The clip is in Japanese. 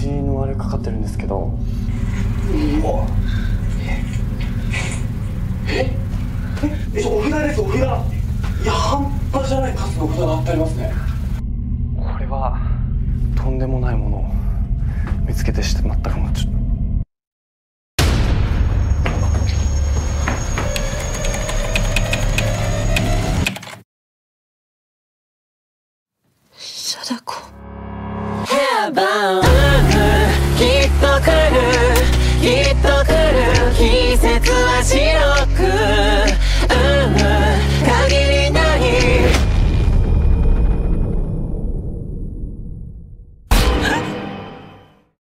字のあれかかってるんですけど。お札です、お札。いや、半端じゃない数の札が貼ってありますね。これはとんでもないものを